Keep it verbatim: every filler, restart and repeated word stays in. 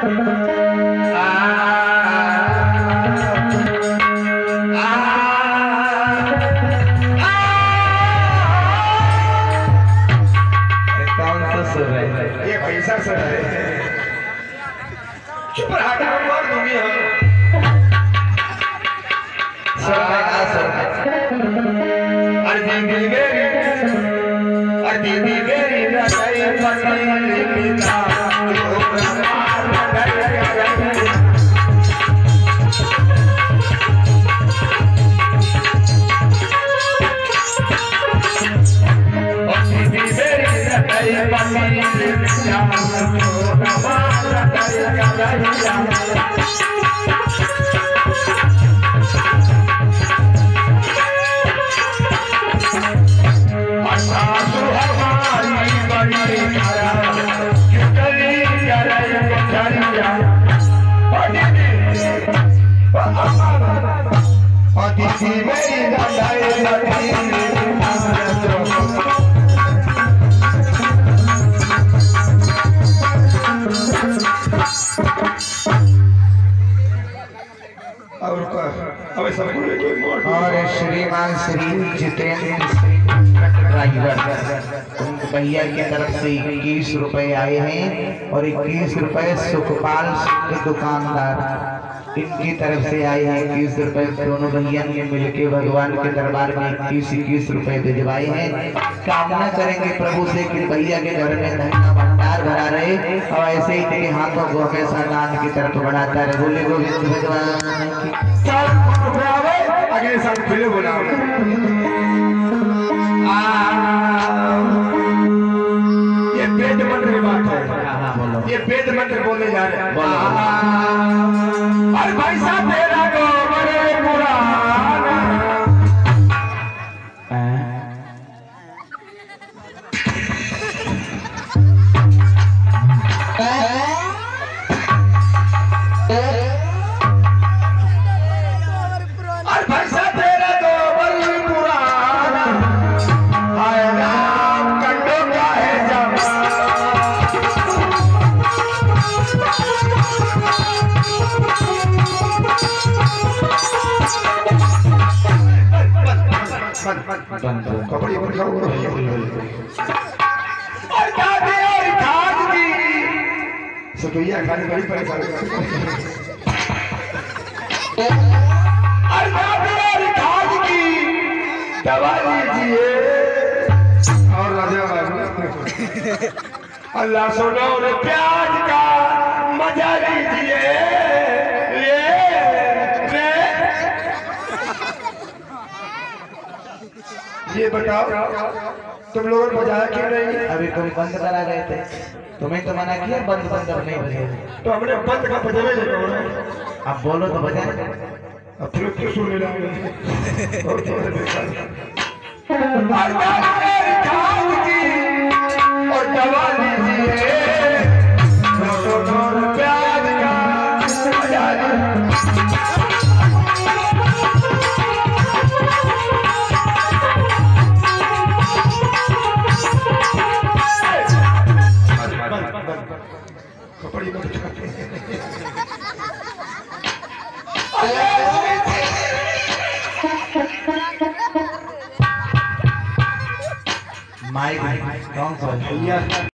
ये पैसा सर है। चुप रहा कर मार दूंगी हम। सर मैं आ सर। अरे दीदी मेरी, अरे दीदी मेरी रजाई पतली पिता जो प्रमाण लगाया और श्रीमान श्री जितेंद्र ड्राइवर भैया की तरफ से इक्कीस रुपए आए हैं और इक्कीस रुपए सुखपाल दुकानदार इनकी तरफ से आए हैं इक्कीस रुपए। दोनों भैया ने मिलकर भगवान के दरबार में इक्कीस इक्कीस रुपए भिजवाए हैं। कामना करेंगे प्रभु से कि भैया के घर में धन का भंडार भरा रहे और ऐसे ही तेरे हाथों को हमेशा दान की तरफ बढ़ाता रहे। बोले गोविंद भगवान की अगले साल फिर बोला ये पेट मंत्र की बात है। ये पेट मंत्र बोले जा रहे हैं। अरे भाई साहब तेरा गोबर पुराना कपड़े पर खाओ और दादी और खाद की सतोइया खाने बड़ी परेशान और दादी और खाद की दवा लीजिए और राजा अल्लाह सुनो रे प्याज का मजा लीजिए। ये बताओ तुम लोगों ने बजाया क्यों नहीं? अभी तुम बंद करा गए थे, तुम्हें तो मना किया बंद बंद नहीं बजे तो हमने बंद का बजावे देखो। अब बोलो तो बजा। अब फिर क्यों सुनने लगे? और दवा लीजिए प्याज का कपड़े में माइक कौन सा भैया